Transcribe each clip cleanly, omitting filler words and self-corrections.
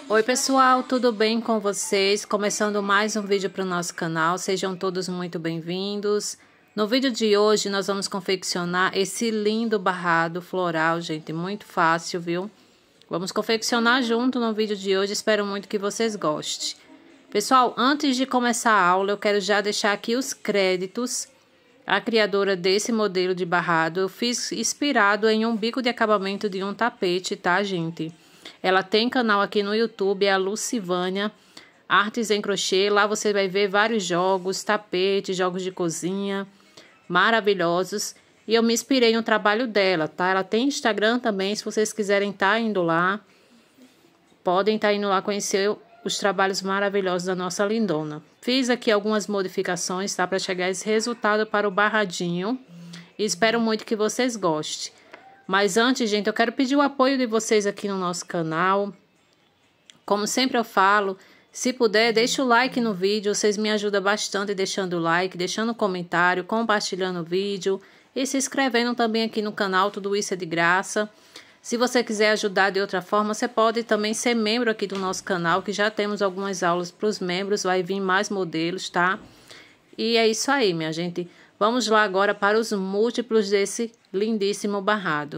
Oi pessoal, tudo bem com vocês? Começando mais um vídeo para o nosso canal, sejam todos muito bem-vindos. No vídeo de hoje nós vamos confeccionar esse lindo barrado floral, gente, muito fácil, viu? Vamos confeccionar junto no vídeo de hoje, espero muito que vocês gostem. Pessoal, antes de começar a aula, eu quero já deixar aqui os créditos. A criadora desse modelo de barrado eu fiz inspirado em um bico de acabamento de um tapete, tá, gente? Ela tem canal aqui no YouTube, é a Lucivânia Artes em Crochê. Lá você vai ver vários jogos, tapetes, jogos de cozinha, maravilhosos. E eu me inspirei no trabalho dela, tá? Ela tem Instagram também, se vocês quiserem estar indo lá. Podem estar indo lá conhecer os trabalhos maravilhosos da nossa lindona. Fiz aqui algumas modificações, tá? Para chegar esse resultado para o barradinho. E espero muito que vocês gostem. Mas antes, gente, eu quero pedir o apoio de vocês aqui no nosso canal. Como sempre eu falo, se puder, deixa o like no vídeo. Vocês me ajudam bastante deixando o like, deixando um comentário, compartilhando o vídeo. E se inscrevendo também aqui no canal, tudo isso é de graça. Se você quiser ajudar de outra forma, você pode também ser membro aqui do nosso canal, que já temos algumas aulas para os membros, vai vir mais modelos, tá? E é isso aí, minha gente. Vamos lá agora para os múltiplos desse lindíssimo barrado.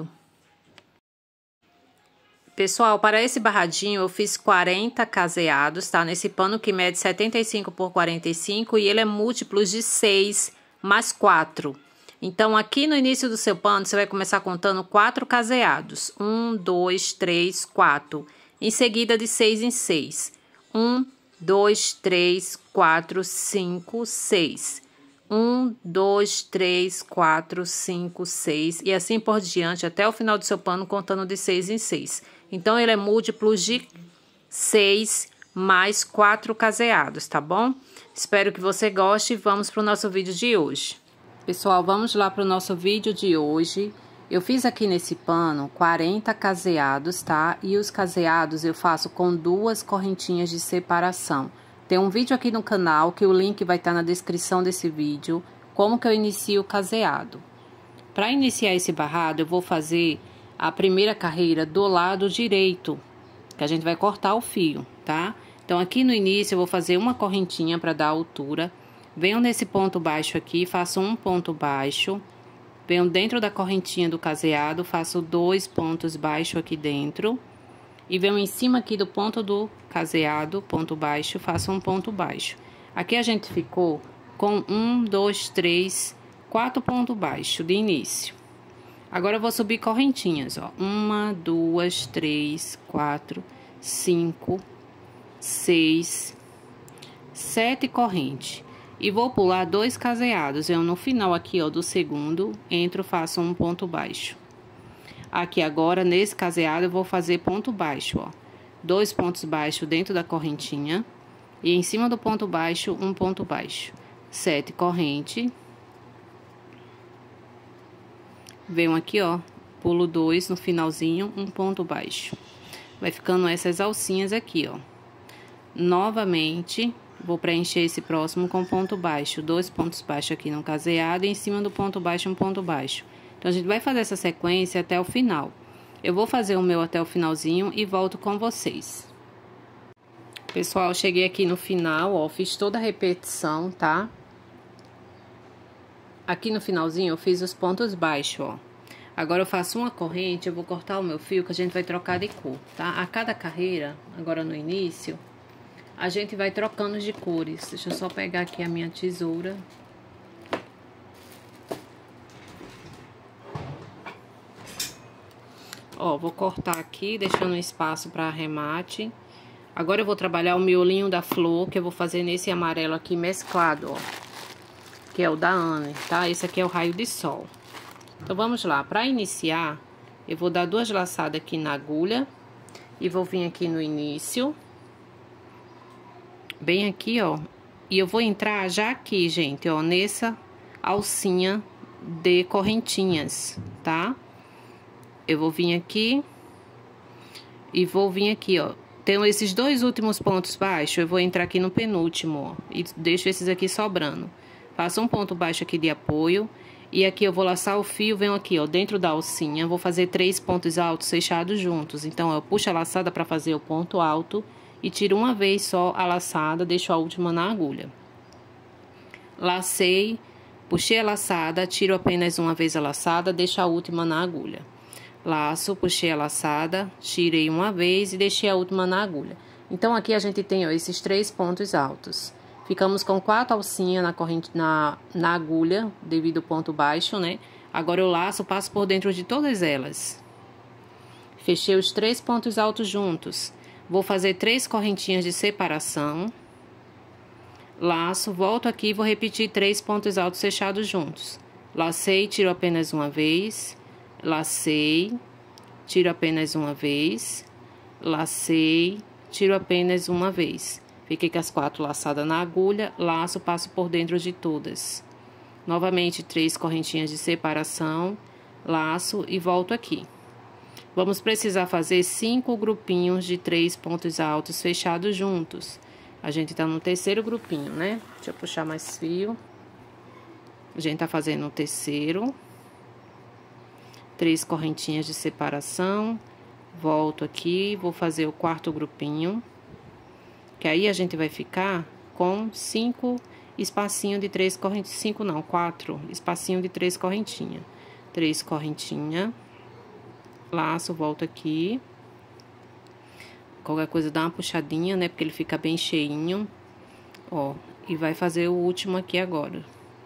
Pessoal, para esse barradinho eu fiz 40 caseados, tá? Nesse pano que mede 75 por 45 e ele é múltiplos de 6 mais 4. Então, aqui no início do seu pano, você vai começar contando 4 caseados. 1, 2, 3, 4. Em seguida, de 6 em 6. 1, 2, 3, 4, 5, 6. 1, 2, 3, 4, 5, 6. E assim por diante, até o final do seu pano, contando de 6 em 6. Então, ele é múltiplo de 6 mais 4 caseados, tá bom? Espero que você goste e vamos para o nosso vídeo de hoje. Pessoal, vamos lá para o nosso vídeo de hoje. Eu fiz aqui nesse pano 40 caseados, tá? E os caseados eu faço com 2 correntinhas de separação. Tem um vídeo aqui no canal, que o link vai estar na descrição desse vídeo, como que eu inicio o caseado. Para iniciar esse barrado, eu vou fazer a primeira carreira do lado direito, que a gente vai cortar o fio, tá? Então, aqui no início, eu vou fazer uma correntinha para dar altura. Venho nesse ponto baixo aqui, faço um ponto baixo. Venho dentro da correntinha do caseado, faço 2 pontos baixos aqui dentro. E venho em cima aqui do ponto do caseado, ponto baixo, faço um ponto baixo. Aqui a gente ficou com 1, 2, 3, 4 pontos baixos de início. Agora eu vou subir correntinhas, ó. 1, 2, 3, 4, 5, 6, 7 correntes. E vou pular 2 caseados. Eu no final aqui, ó, do segundo, entro, faço um ponto baixo. Aqui agora, nesse caseado, eu vou fazer ponto baixo, ó. 2 pontos baixos dentro da correntinha. E em cima do ponto baixo, um ponto baixo. 7 corrente. Venho aqui, ó, pulo 2 no finalzinho, um ponto baixo. Vai ficando essas alcinhas aqui, ó. Novamente, vou preencher esse próximo com ponto baixo. 2 pontos baixos aqui no caseado e em cima do ponto baixo, um ponto baixo. Então, a gente vai fazer essa sequência até o final. Eu vou fazer o meu até o finalzinho e volto com vocês. Pessoal, cheguei aqui no final, ó, fiz toda a repetição, tá? Aqui no finalzinho eu fiz os pontos baixos, ó. Agora eu faço uma corrente, eu vou cortar o meu fio que a gente vai trocar de cor, tá? A cada carreira, agora no início, a gente vai trocando de cores. Deixa eu só pegar aqui a minha tesoura. Ó, vou cortar aqui, deixando um espaço para arremate. Agora eu vou trabalhar o miolinho da flor, que eu vou fazer nesse amarelo aqui mesclado, ó. Que é o da Anne, tá? Esse aqui é o raio de sol. Então, vamos lá. Para iniciar, eu vou dar 2 laçadas aqui na agulha. E vou vir aqui no início. Bem aqui, ó. E eu vou entrar já aqui, gente, ó, nessa alcinha de correntinhas, tá? Eu vou vir aqui e vou vir aqui, ó. Tenho esses 2 últimos pontos baixos, eu vou entrar aqui no penúltimo, ó. E deixo esses aqui sobrando. Faço um ponto baixo aqui de apoio E aqui eu vou laçar o fio, venho aqui, ó, dentro da alcinha, vou fazer 3 pontos altos fechados juntos. Então, eu puxo a laçada para fazer o ponto alto e tiro uma vez só a laçada, deixo a última na agulha. Lacei, puxei a laçada, tiro apenas uma vez a laçada, deixo a última na agulha. Laço, puxei a laçada, tirei uma vez e deixei a última na agulha. Então, aqui a gente tem, ó, esses 3 pontos altos. Ficamos com 4 alcinhas na agulha, devido ao ponto baixo, né? Agora eu laço, passo por dentro de todas elas. Fechei os 3 pontos altos juntos. Vou fazer 3 correntinhas de separação. Laço, volto aqui e vou repetir 3 pontos altos fechados juntos. Lacei, tiro apenas uma vez. Lacei, tiro apenas uma vez. Lacei, tiro apenas uma vez. Fiquei com as 4 laçadas na agulha, laço, passo por dentro de todas. Novamente, 3 correntinhas de separação, laço e volto aqui. Vamos precisar fazer 5 grupinhos de 3 pontos altos fechados juntos. A gente tá no terceiro grupinho, né? Deixa eu puxar mais fio. A gente tá fazendo o terceiro. 3 correntinhas de separação. Volto aqui, vou fazer o quarto grupinho. Que aí a gente vai ficar com 5 espacinhos de 3 correntinhas. 5 não, 4 espacinhos de 3 correntinhas. 3 correntinhas. Laço, volto aqui. Qualquer coisa dá uma puxadinha, né? Porque ele fica bem cheinho. Ó, e vai fazer o último aqui agora.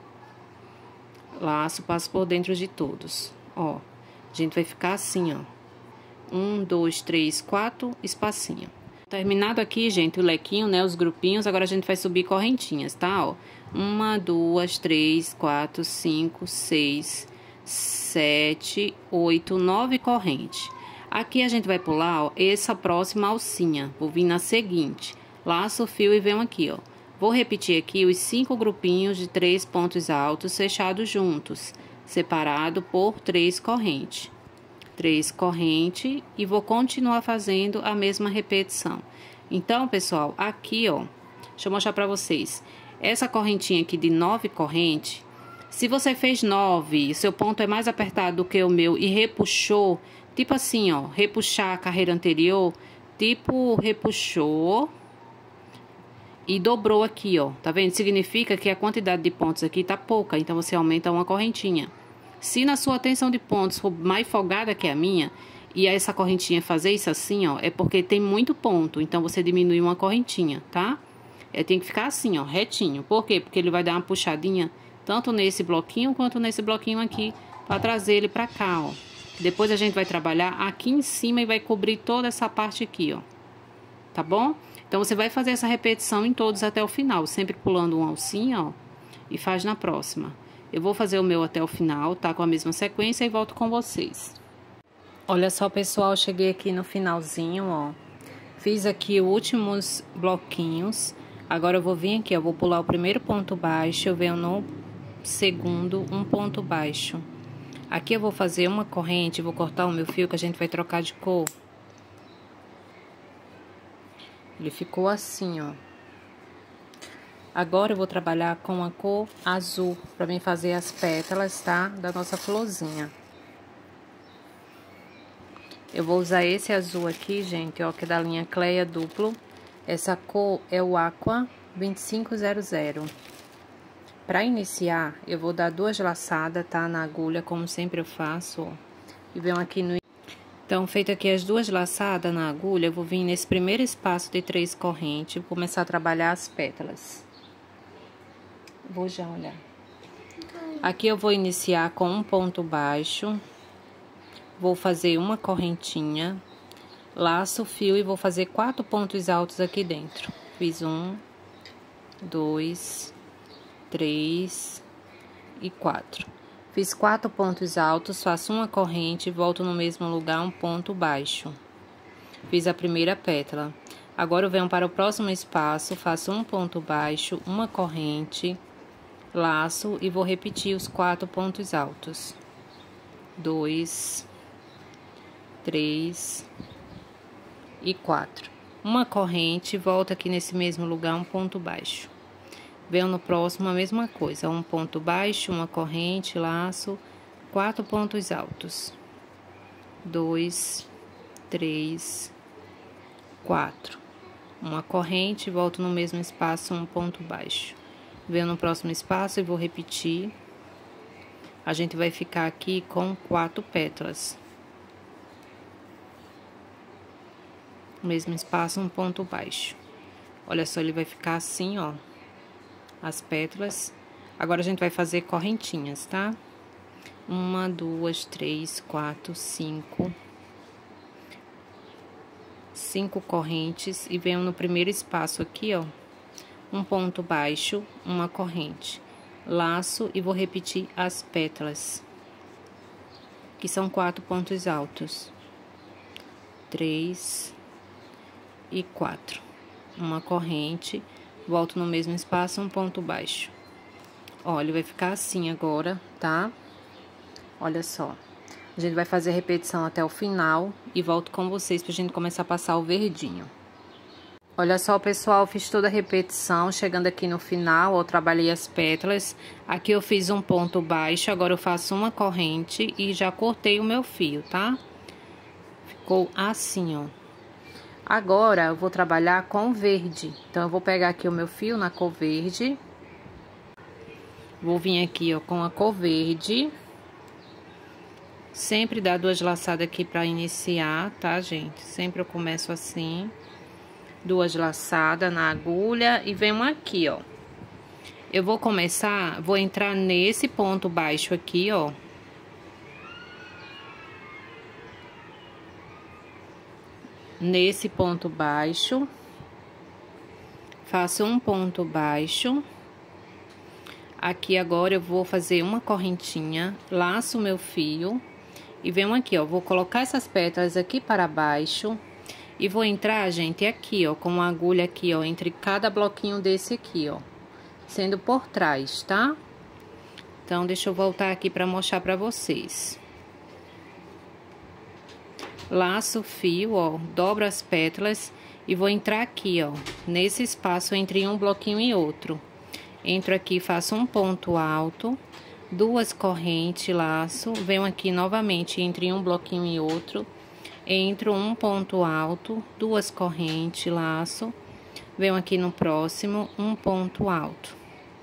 Laço, passo por dentro de todos. Ó, a gente vai ficar assim, ó. 1, 2, 3, 4 espacinho. Terminado aqui, gente, o lequinho, né, os grupinhos, agora a gente vai subir correntinhas, tá, ó. 1, 2, 3, 4, 5, 6, 7, 8, 9 correntes. Aqui a gente vai pular, ó, essa próxima alcinha. Vou vir na seguinte, laço o fio e venho aqui, ó. Vou repetir aqui os 5 grupinhos de 3 pontos altos fechados juntos, separado por 3 correntes. 3 correntes e vou continuar fazendo a mesma repetição. Então, pessoal, aqui, ó, deixa eu mostrar pra vocês. Essa correntinha aqui de 9 correntes, se você fez 9, seu ponto é mais apertado do que o meu e repuxou, tipo assim, ó, repuxar a carreira anterior, tipo repuxou e dobrou aqui, ó, tá vendo? Significa que a quantidade de pontos aqui tá pouca, então você aumenta uma correntinha. Se na sua tensão de pontos for mais folgada que a minha, e essa correntinha fazer isso assim, ó, é porque tem muito ponto, então você diminui uma correntinha, tá? Tem que ficar assim, ó, retinho. Por quê? Porque ele vai dar uma puxadinha, tanto nesse bloquinho, quanto nesse bloquinho aqui, pra trazer ele pra cá, ó. Depois a gente vai trabalhar aqui em cima e vai cobrir toda essa parte aqui, ó. Tá bom? Então, você vai fazer essa repetição em todos até o final, sempre pulando uma alcinha, ó, e faz na próxima. Eu vou fazer o meu até o final, tá? Com a mesma sequência e volto com vocês. Olha só, pessoal, cheguei aqui no finalzinho, ó. Fiz aqui os últimos bloquinhos. Agora eu vou vir aqui, ó, vou pular o primeiro ponto baixo, eu venho no segundo, um ponto baixo. Aqui eu vou fazer uma corrente, vou cortar o meu fio que a gente vai trocar de cor. Ele ficou assim, ó. Agora eu vou trabalhar com a cor azul, pra mim fazer as pétalas, tá? Da nossa florzinha. Eu vou usar esse azul aqui, gente, ó, que é da linha Cleia duplo. Essa cor é o Aqua 2500. Pra iniciar, eu vou dar 2 laçadas, tá? Na agulha, como sempre eu faço, ó. E venho aqui no... Então, feito aqui as 2 laçadas na agulha, eu vou vir nesse primeiro espaço de 3 correntes, vou começar a trabalhar as pétalas. Vou já olhar. Aqui eu vou iniciar com um ponto baixo. Vou fazer uma correntinha. Laço o fio e vou fazer 4 pontos altos aqui dentro. Fiz 1, 2, 3 e 4. Fiz 4 pontos altos, faço uma corrente e volto no mesmo lugar, um ponto baixo. Fiz a primeira pétala. Agora eu venho para o próximo espaço, faço um ponto baixo, uma corrente, laço e vou repetir os 4 pontos altos. 2, 3 e 4. Uma corrente, volto aqui nesse mesmo lugar, um ponto baixo. Venho no próximo a mesma coisa, um ponto baixo, uma corrente, laço, 4 pontos altos. 2, 3, 4. Uma corrente, volto no mesmo espaço, um ponto baixo. Venho no próximo espaço e vou repetir. A gente vai ficar aqui com 4 pétalas. Mesmo espaço, um ponto baixo. Olha só, ele vai ficar assim, ó, as pétalas. Agora, a gente vai fazer correntinhas, tá? 1, 2, 3, 4, 5. 5 correntes e venho no primeiro espaço aqui, ó, um ponto baixo, uma corrente, laço e vou repetir as pétalas, que são 4 pontos altos. 3 e 4. Uma corrente, volto no mesmo espaço, um ponto baixo. Ó, ele vai ficar assim agora, tá? Olha só. A gente vai fazer a repetição até o final e volto com vocês pra gente começar a passar o verdinho. Olha só, pessoal, fiz toda a repetição, chegando aqui no final, eu trabalhei as pétalas. Aqui eu fiz um ponto baixo, agora eu faço uma corrente e já cortei o meu fio, tá? Ficou assim, ó. Agora, eu vou trabalhar com verde. Então, eu vou pegar aqui o meu fio na cor verde. Vou vir aqui, ó, com a cor verde. Sempre dá 2 laçadas aqui pra iniciar, tá, gente? Sempre eu começo assim. 2 laçadas na agulha e venho aqui, ó. Eu vou começar, vou entrar nesse ponto baixo aqui, ó. Nesse ponto baixo, faço um ponto baixo. Aqui agora eu vou fazer uma correntinha, laço o meu fio e venho aqui, ó, vou colocar essas pétalas aqui para baixo e vou entrar, gente, aqui, ó, com a agulha aqui, ó, entre cada bloquinho desse aqui, ó, sendo por trás, tá? Então, deixa eu voltar aqui para mostrar para vocês. Laço o fio, ó, dobro as pétalas e vou entrar aqui, ó, nesse espaço entre um bloquinho e outro. Entro aqui, faço um ponto alto, 2 correntes, laço, venho aqui novamente entre um bloquinho e outro, entro um ponto alto, 2 correntes, laço, venho aqui no próximo, um ponto alto.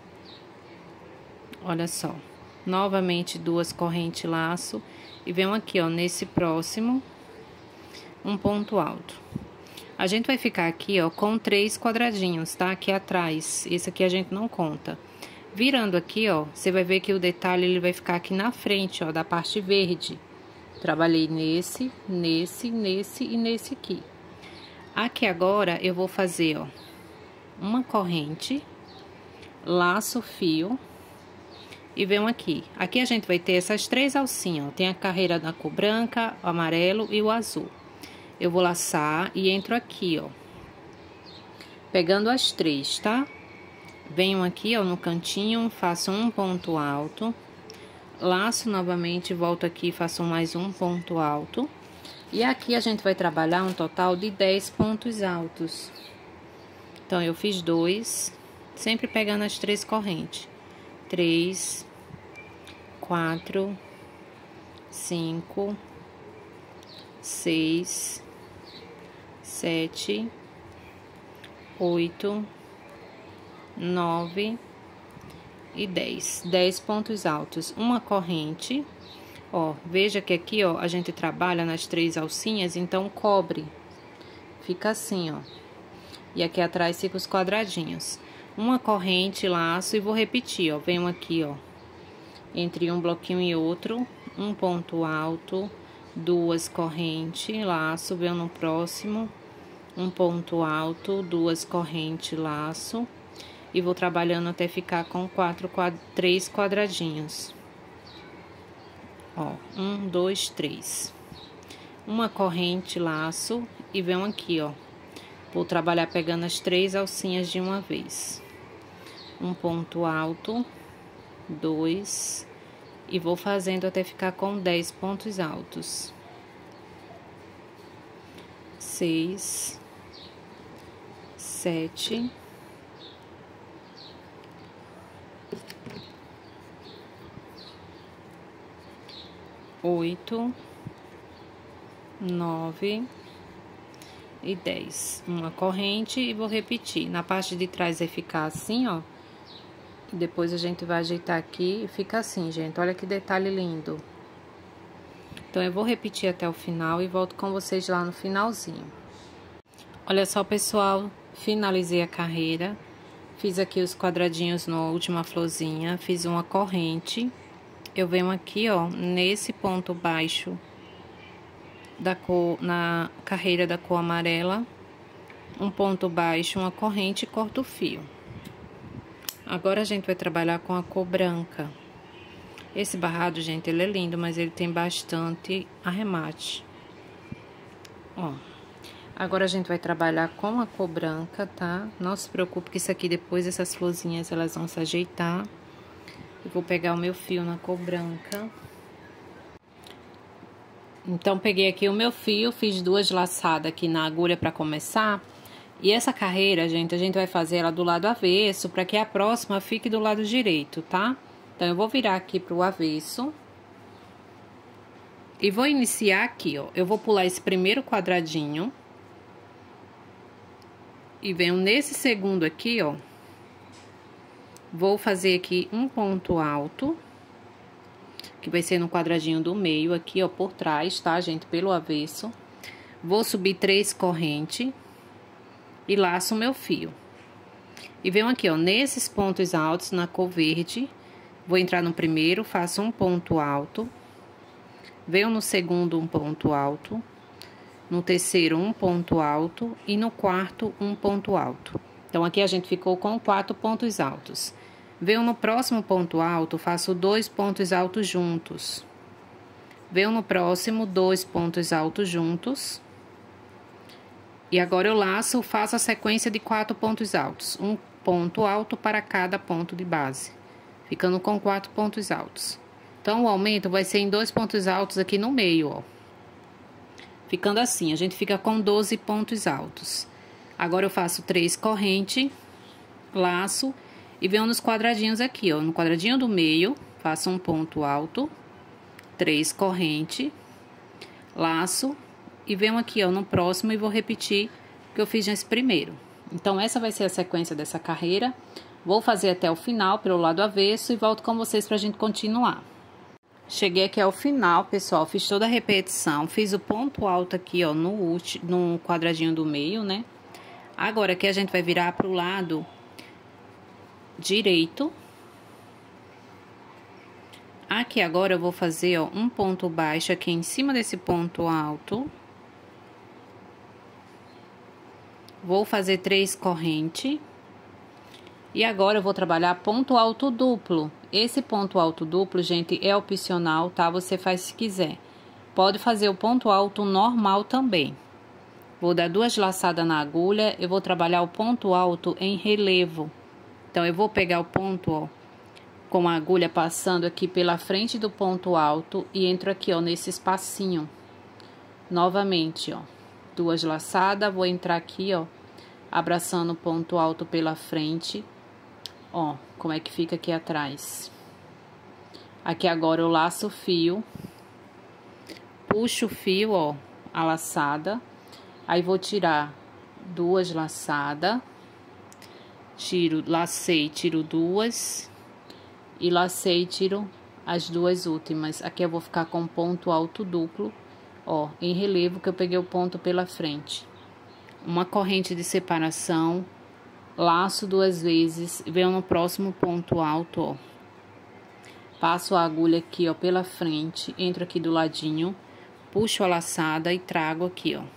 Olha só, novamente 2 correntes, laço, e venho aqui, ó, nesse próximo, um ponto alto. A gente vai ficar aqui, ó, com 3 quadradinhos, tá? Aqui atrás, esse aqui a gente não conta. Virando aqui, ó, você vai ver que o detalhe, ele vai ficar aqui na frente, ó, da parte verde. Trabalhei nesse, nesse, nesse e nesse aqui. Aqui agora, eu vou fazer, ó, uma corrente, laço o fio e venho aqui. Aqui a gente vai ter essas 3 alcinhas, ó. Tem a carreira da cor branca, o amarelo e o azul. Eu vou laçar e entro aqui, ó, pegando as 3, tá? Venho aqui, ó, no cantinho, faço um ponto alto, laço novamente, volto aqui, faço mais um ponto alto. E aqui a gente vai trabalhar um total de 10 pontos altos. Então, eu fiz 2, sempre pegando as 3 correntes. 3, 4, 5, 6, 7, 8, 9 e 10. 10 pontos altos, uma corrente. Ó, veja que aqui, ó, a gente trabalha nas 3 alcinhas, então cobre. Fica assim, ó. E aqui atrás fica os quadradinhos. Uma corrente, laço e vou repetir, ó. Venho aqui, ó, entre um bloquinho e outro, um ponto alto, 2 correntes, laço, venho no próximo, um ponto alto, 2 correntes, laço, e vou trabalhando até ficar com 3 quadradinhos. Ó, 1, 2, 3. Uma corrente, laço, e venho aqui, ó. Vou trabalhar pegando as 3 alcinhas de uma vez. Um ponto alto, 2, e vou fazendo até ficar com 10 pontos altos. 6, 7, 8, 9 e 10. Uma corrente e vou repetir. Na parte de trás vai ficar assim, ó. Depois a gente vai ajeitar aqui e fica assim, gente. Olha que detalhe lindo. Então, eu vou repetir até o final e volto com vocês lá no finalzinho. Olha só, pessoal. Finalizei a carreira. Fiz aqui os quadradinhos na última florzinha. Fiz uma corrente. Eu venho aqui, ó, nesse ponto baixo da cor, na carreira da cor amarela. Um ponto baixo, uma corrente e corto o fio. Agora, a gente vai trabalhar com a cor branca. Esse barrado, gente, ele é lindo, mas ele tem bastante arremate. Ó. Agora, a gente vai trabalhar com a cor branca, tá? Não se preocupe que isso aqui, depois, essas florzinhas, elas vão se ajeitar. Eu vou pegar o meu fio na cor branca. Então, peguei aqui o meu fio, fiz 2 laçadas aqui na agulha pra começar. E essa carreira, gente, a gente vai fazer ela do lado avesso, pra que a próxima fique do lado direito, tá? Então, eu vou virar aqui pro avesso. E vou iniciar aqui, ó. Eu vou pular esse primeiro quadradinho. E venho nesse segundo aqui, ó. Vou fazer aqui um ponto alto. Que vai ser no quadradinho do meio aqui, ó, por trás, tá, gente? Pelo avesso. Vou subir 3 correntes. E laço o meu fio. E venho aqui, ó, nesses pontos altos, na cor verde. Vou entrar no primeiro, faço um ponto alto. Venho no segundo, um ponto alto. No terceiro, um ponto alto. E no quarto, um ponto alto. Então, aqui a gente ficou com 4 pontos altos. Venho no próximo ponto alto, faço 2 pontos altos juntos. Venho no próximo, 2 pontos altos juntos. E agora eu laço, faço a sequência de 4 pontos altos. Um ponto alto para cada ponto de base. Ficando com 4 pontos altos. Então, o aumento vai ser em 2 pontos altos aqui no meio, ó. Ficando assim, a gente fica com 12 pontos altos. Agora, eu faço 3 correntes, laço e venho nos quadradinhos aqui, ó. No quadradinho do meio, faço um ponto alto, 3 correntes, laço e venho aqui, ó, no próximo e vou repetir o que eu fiz nesse primeiro. Então, essa vai ser a sequência dessa carreira. Vou fazer até o final pelo lado avesso e volto com vocês pra gente continuar. Cheguei aqui ao final, pessoal, fiz toda a repetição, fiz o ponto alto aqui, ó, no quadradinho do meio, né? Agora, aqui a gente vai virar pro lado direito. Aqui agora eu vou fazer, ó, um ponto baixo aqui em cima desse ponto alto. Vou fazer 3 correntes. E agora eu vou trabalhar ponto alto duplo. Esse ponto alto duplo, gente, é opcional, tá? Você faz se quiser. Pode fazer o ponto alto normal também. Vou dar 2 laçadas na agulha, eu vou trabalhar o ponto alto em relevo. Então, eu vou pegar o ponto, ó, com a agulha passando aqui pela frente do ponto alto e entro aqui, ó, nesse espacinho. Novamente, ó, 2 laçadas, vou entrar aqui, ó, abraçando o ponto alto pela frente. Ó, como é que fica aqui atrás. Aqui agora eu laço o fio, puxo o fio, ó, a laçada. Aí, vou tirar 2 laçadas, lacei, tiro 2, e lacei e tiro as 2 últimas. Aqui eu vou ficar com ponto alto duplo, ó, em relevo que eu peguei o ponto pela frente. Uma corrente de separação, laço 2 vezes, venho no próximo ponto alto, ó. Passo a agulha aqui, ó, pela frente, entro aqui do ladinho, puxo a laçada e trago aqui, ó.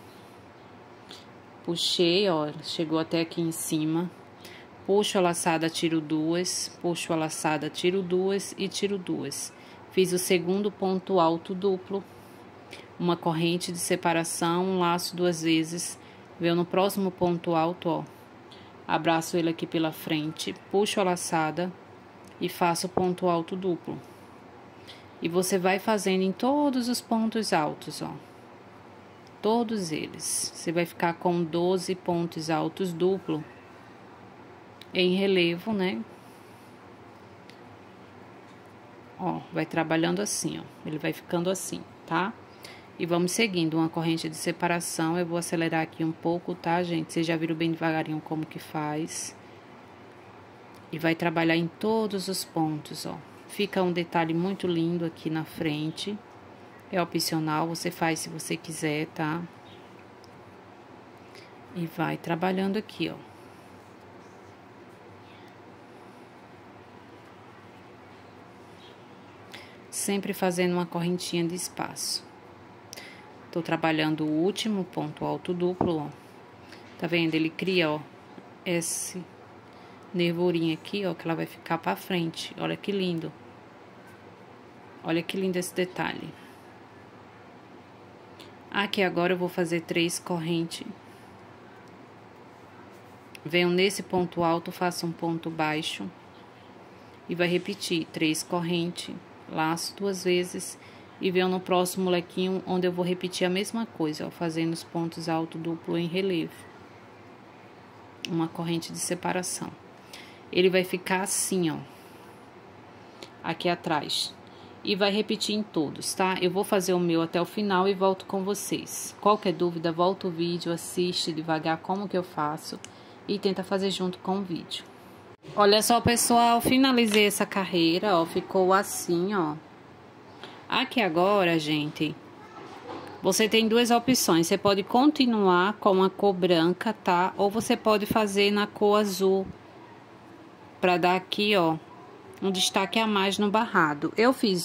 Puxei, ó, chegou até aqui em cima. Puxo a laçada, tiro 2, puxo a laçada, tiro 2 e tiro 2. Fiz o segundo ponto alto duplo, uma corrente de separação, um laço 2 vezes, venho no próximo ponto alto, ó. Abraço ele aqui pela frente, puxo a laçada e faço ponto alto duplo. E você vai fazendo em todos os pontos altos, ó. Todos eles. Você vai ficar com 12 pontos altos duplo em relevo, né? Ó, vai trabalhando assim, ó. Ele vai ficando assim, tá? E vamos seguindo uma corrente de separação. Eu vou acelerar aqui um pouco, tá, gente? Vocês já viram bem devagarinho como que faz. E vai trabalhar em todos os pontos, ó. Fica um detalhe muito lindo aqui na frente. É opcional, você faz se você quiser, tá? E vai trabalhando aqui, ó. Sempre fazendo uma correntinha de espaço. Tô trabalhando o último ponto alto duplo, ó. Tá vendo? Ele cria, ó, esse nervurinho aqui, ó, que ela vai ficar pra frente. Olha que lindo. Olha que lindo esse detalhe. Aqui agora eu vou fazer 3 correntes. Venho nesse ponto alto, faço um ponto baixo. E vai repetir 3 correntes, laço 2 vezes. E venho no próximo lequinho, onde eu vou repetir a mesma coisa, ó, fazendo os pontos alto duplo em relevo. Uma corrente de separação. Ele vai ficar assim, ó. Aqui atrás. E vai repetir em todos, tá? Eu vou fazer o meu até o final e volto com vocês. Qualquer dúvida, volta o vídeo, assiste devagar como que eu faço e tenta fazer junto com o vídeo. Olha só, pessoal, finalizei essa carreira, ó, ficou assim, ó. Aqui agora, gente, você tem 2 opções. Você pode continuar com a cor branca, tá? Ou você pode fazer na cor azul, pra dar aqui, ó, um destaque a mais no barrado. Eu fiz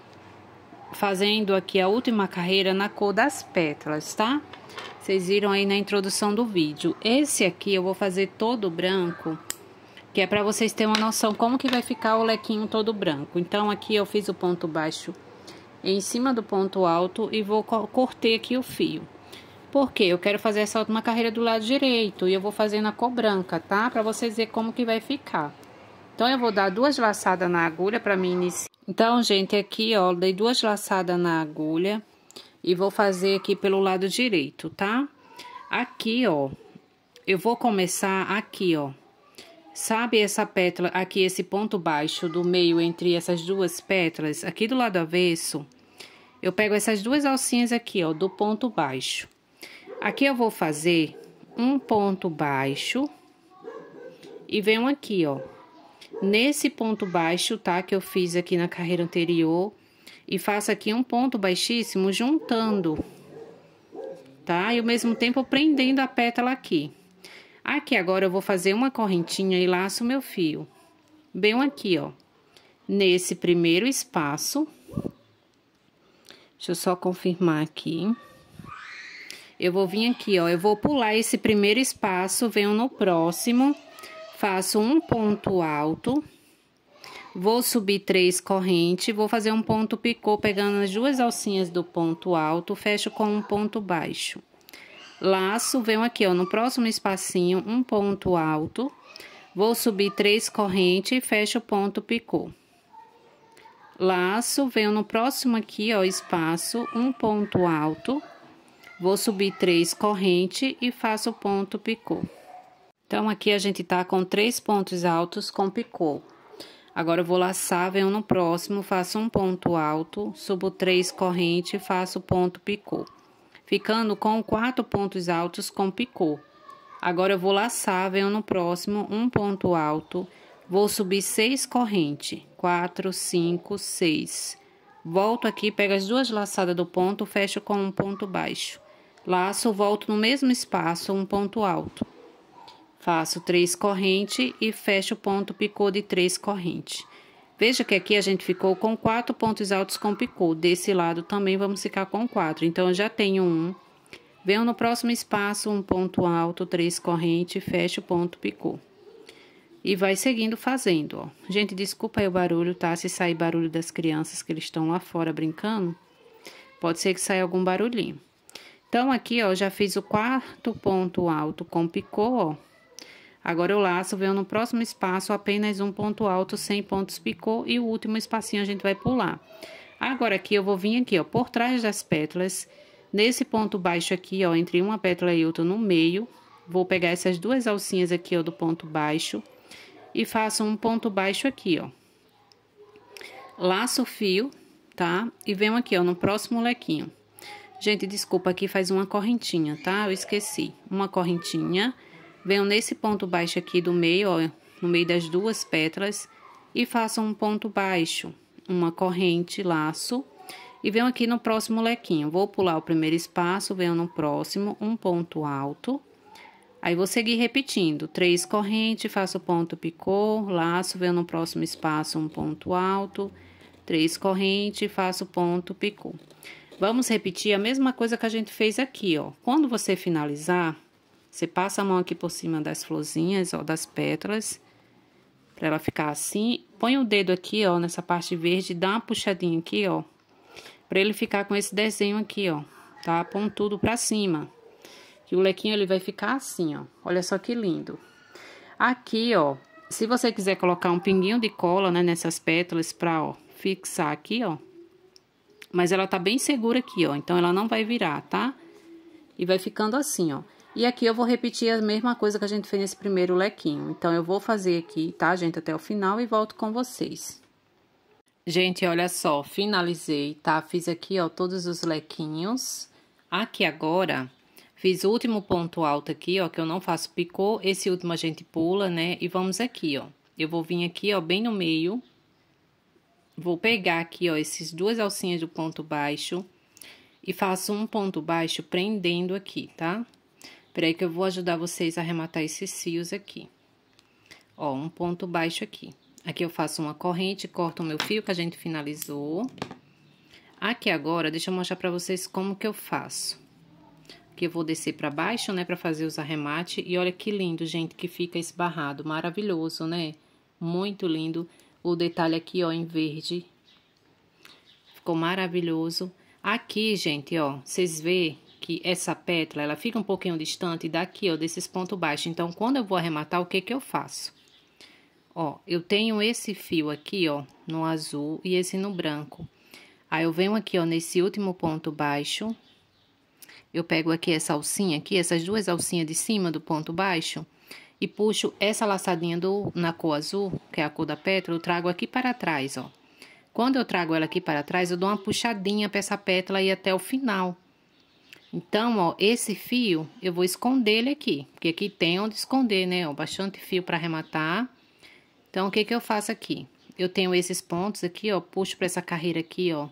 fazendo aqui a última carreira na cor das pétalas, tá? Vocês viram aí na introdução do vídeo. Esse aqui eu vou fazer todo branco, que é pra vocês terem uma noção como que vai ficar o lequinho todo branco. Então, aqui eu fiz o ponto baixo em cima do ponto alto e cortei aqui o fio. Porque eu quero fazer essa última carreira do lado direito e eu vou fazer na cor branca, tá? Pra vocês verem como que vai ficar. Então, eu vou dar 2 laçadas na agulha pra mim iniciar. Então, gente, aqui, ó, dei 2 laçadas na agulha e vou fazer aqui pelo lado direito, tá? Aqui, ó, eu vou começar aqui, ó. Sabe essa pétala aqui, esse ponto baixo do meio entre essas 2 pétalas? Aqui do lado avesso, eu pego essas 2 alcinhas aqui, ó, do ponto baixo. Aqui eu vou fazer um ponto baixo e venho aqui, ó. Nesse ponto baixo, tá? Que eu fiz aqui na carreira anterior. E faço aqui um ponto baixíssimo juntando, tá? E ao mesmo tempo prendendo a pétala aqui. Aqui agora eu vou fazer uma correntinha e laço meu fio. Bem aqui, ó. Nesse primeiro espaço. Deixa eu só confirmar aqui. Eu vou vir aqui, ó. Eu vou pular esse primeiro espaço, venho no próximo. Faço um ponto alto, vou subir 3 correntes, vou fazer um ponto picô pegando as 2 alcinhas do ponto alto, fecho com um ponto baixo. Laço, venho aqui, ó, no próximo espacinho, um ponto alto, vou subir 3 correntes e fecho o ponto picô. Laço, venho no próximo aqui, ó, espaço, um ponto alto, vou subir 3 correntes e faço o ponto picô. Então, aqui a gente tá com 3 pontos altos com picô. Agora, eu vou laçar, venho no próximo, faço um ponto alto, subo 3 correntes, faço ponto picô. Ficando com 4 pontos altos com picô. Agora, eu vou laçar, venho no próximo, um ponto alto, vou subir 6 correntes, 4, 5, 6. Volto aqui, pego as 2 laçadas do ponto, fecho com um ponto baixo. Laço, volto no mesmo espaço, um ponto alto. Faço 3 correntes e fecho o ponto picô de 3 correntes. Veja que aqui a gente ficou com 4 pontos altos com picô. Desse lado também vamos ficar com 4. Então, eu já tenho um. Venho no próximo espaço, um ponto alto, 3 correntes, fecho o ponto picô. E vai seguindo fazendo, ó. Gente, desculpa aí o barulho, tá? Se sair barulho das crianças que eles estão lá fora brincando, pode ser que saia algum barulhinho. Então, aqui, ó, já fiz o 4º ponto alto com picô, ó. Agora, eu laço, venho no próximo espaço apenas um ponto alto, sem pontos picô, e o último espacinho a gente vai pular. Agora, aqui, eu vou vir aqui, ó, por trás das pétalas, nesse ponto baixo aqui, ó, entre uma pétala e outra no meio, vou pegar essas 2 alcinhas aqui, ó, do ponto baixo, e faço um ponto baixo aqui, ó. laço o fio, tá? E venho aqui, ó, no próximo lequinho. Gente, desculpa, aqui faz uma correntinha, tá? Eu esqueci. Uma correntinha. Venho nesse ponto baixo aqui do meio, ó, no meio das duas pétalas. E faço um ponto baixo, uma corrente, laço. E venho aqui no próximo lequinho. Vou pular o primeiro espaço, venho no próximo, um ponto alto. Aí, vou seguir repetindo. 3 correntes, faço ponto picô, laço, venho no próximo espaço, um ponto alto. 3 correntes, faço ponto picô. Vamos repetir a mesma coisa que a gente fez aqui, ó. Quando você finalizar, você passa a mão aqui por cima das florzinhas, ó, das pétalas, pra ela ficar assim. Põe o dedo aqui, ó, nessa parte verde, dá uma puxadinha aqui, ó, pra ele ficar com esse desenho aqui, ó, tá? Pontudo pra cima. E o lequinho, ele vai ficar assim, ó. Olha só que lindo. Aqui, ó, se você quiser colocar um pinguinho de cola, né, nessas pétalas pra, ó, fixar aqui, ó. Mas ela tá bem segura aqui, ó, então ela não vai virar, tá? E vai ficando assim, ó. E aqui eu vou repetir a mesma coisa que a gente fez nesse primeiro lequinho. Então, eu vou fazer aqui, tá, gente, até o final e volto com vocês. Gente, olha só, finalizei, tá? Fiz aqui, ó, todos os lequinhos. Aqui agora, fiz o último ponto alto aqui, ó, que eu não faço picô. Esse último a gente pula, né? E vamos aqui, ó. Eu vou vir aqui, ó, bem no meio. Vou pegar aqui, ó, esses 2 alcinhas do ponto baixo e faço um ponto baixo prendendo aqui, tá? Peraí que eu vou ajudar vocês a arrematar esses fios aqui. Ó, um ponto baixo aqui. Aqui eu faço uma corrente, corto o meu fio que a gente finalizou. Aqui agora, deixa eu mostrar pra vocês como que eu faço. Aqui eu vou descer pra baixo, né, pra fazer os arremates. E olha que lindo, gente, que fica esse barrado. Maravilhoso, né? Muito lindo. O detalhe aqui, ó, em verde. Ficou maravilhoso. Aqui, gente, ó, vocês vê que essa pétala, ela fica um pouquinho distante daqui, ó, desses pontos baixos. Então, quando eu vou arrematar, o que que eu faço? Ó, eu tenho esse fio aqui, ó, no azul e esse no branco. Aí, eu venho aqui, ó, nesse último ponto baixo. Eu pego aqui essa alcinha aqui, essas 2 alcinhas de cima do ponto baixo. E puxo essa laçadinha na cor azul, que é a cor da pétala, eu trago aqui para trás, ó. Quando eu trago ela aqui para trás, eu dou uma puxadinha para essa pétala ir até o final. Então, ó, esse fio, eu vou esconder ele aqui, porque aqui tem onde esconder, né, ó, bastante fio para arrematar. Então, o que que eu faço aqui? Eu tenho esses pontos aqui, ó, puxo para essa carreira aqui, ó,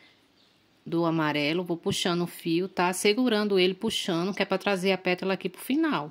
do amarelo, vou puxando o fio, tá? Segurando ele, puxando, que é para trazer a pétala aqui pro final.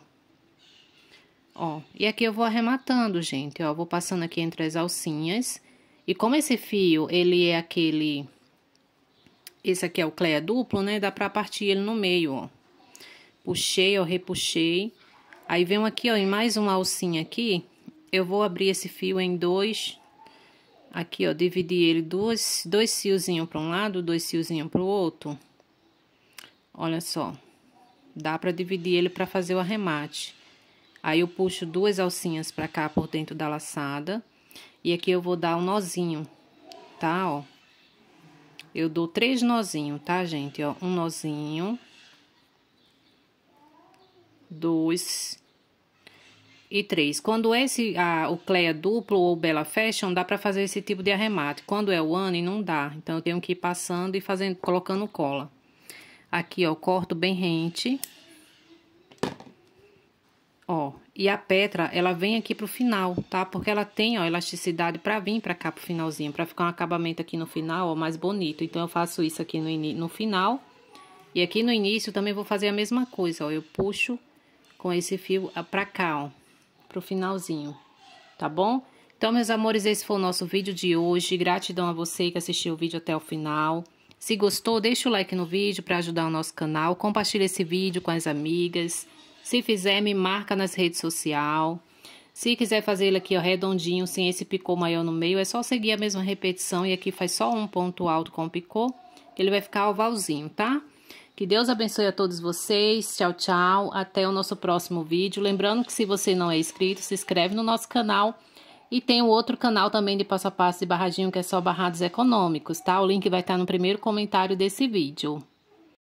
Ó, e aqui eu vou arrematando, gente, ó, vou passando aqui entre as alcinhas. E como esse fio, ele é aquele... Esse aqui é o cleia duplo, né? Dá pra partir ele no meio, ó. Puxei, ó, repuxei. Aí, venho aqui, ó, em mais uma alcinha aqui, eu vou abrir esse fio em 2... Aqui, ó, dividir ele dois fiozinhos pra um lado, 2 fiozinhos pro outro. Olha só. Dá pra dividir ele pra fazer o arremate. Aí, eu puxo 2 alcinhas pra cá por dentro da laçada. E aqui eu vou dar um nozinho, tá, ó. Eu dou 3 nozinhos, tá, gente, ó. Um nozinho. 2 e 3. Quando o cleia duplo ou Bella Fashion, dá pra fazer esse tipo de arremate. Quando é o Anne, não dá. Então, eu tenho que ir passando e fazendo, colocando cola. Aqui, ó, corto bem rente. Ó, e a pétala, ela vem aqui pro final, tá? Porque ela tem, ó, elasticidade pra vir pra cá pro finalzinho, pra ficar um acabamento aqui no final, ó, mais bonito. Então, eu faço isso aqui no final. E aqui no início, também vou fazer a mesma coisa, ó. Eu puxo com esse fio pra cá, ó, pro finalzinho, tá bom? Então, meus amores, esse foi o nosso vídeo de hoje. Gratidão a você que assistiu o vídeo até o final. Se gostou, deixa o like no vídeo pra ajudar o nosso canal. Compartilha esse vídeo com as amigas. Se fizer, me marca nas redes sociais. Se quiser fazer ele aqui, ó, redondinho, sem esse picô maior no meio, é só seguir a mesma repetição. E aqui faz só um ponto alto com o picô, que ele vai ficar ovalzinho, tá? Que Deus abençoe a todos vocês. Tchau, tchau. Até o nosso próximo vídeo. Lembrando que se você não é inscrito, se inscreve no nosso canal. E tem o outro canal também de passo a passo de barradinho, que é só barrados econômicos, tá? O link vai estar no primeiro comentário desse vídeo.